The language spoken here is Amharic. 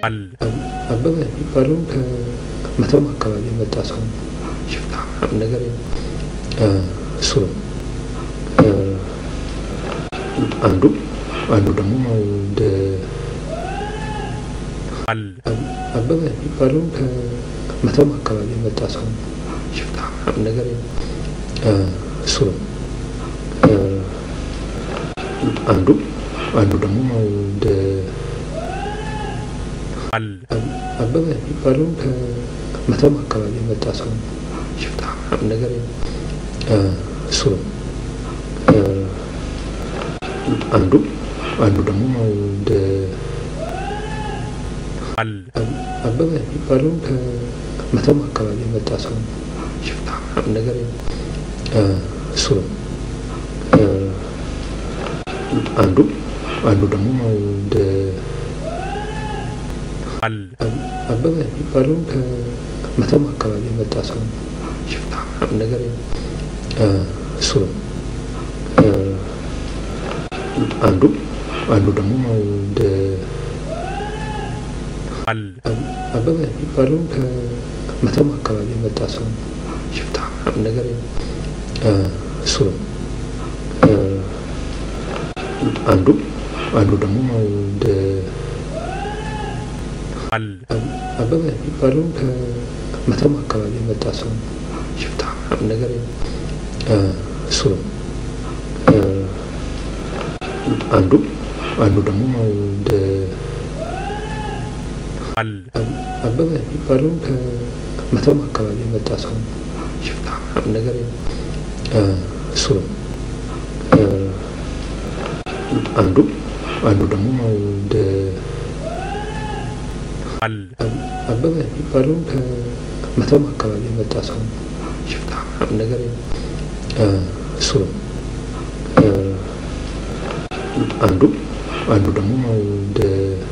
አበበ የሚባለው ከመተማ አካባቢ የመጣ ሰው ሽፍታ ነገር እሱ ነው። አንዱ ደግሞ እንደ አበበ የሚባለው ከመተማ አካባቢ የመጣ ሰው ሽፍታ ነገር እሱ ነው። አንዱ ደግሞ እንደ አበበ የሚባለው ከመተማ አካባቢ የመጣ ሰው ሽፍታ ነገር እሱ ነው። አንዱ ደግሞ እንደ አበበ የሚባለው ከመተማ አካባቢ የመጣ ሰው ሽፍታ ነገር እሱ ነው። አንዱ ደግሞ እንደ አበበ የሚባለው ከመተማ አካባቢ የመጣ ሰው ሽፍታ ነገር እሱ ነው። አንዱ ደግሞ እንደ አበበ የሚባለው ከመተማ አካባቢ የመጣ ሰው ሽፍታ ነገር እሱ ነው። አንዱ ደግሞ እንደ አበበ የሚባለው ከመተማ አካባቢ የመጣ ሰው ሽፍታ ነገር እሱ ነው። አንዱ ደግሞ እንደ አበበ የሚባለው ከመተማ አካባቢ የመጣ ሰው ሽፍታ ነገር እሱ ነው። አንዱ ደግሞ እንደ አበበ የሚባለው ከመተማ አካባቢ የመጣ ሰው ሽፍታ ነገር እሱ ነው። አንዱ ደግሞ እንደ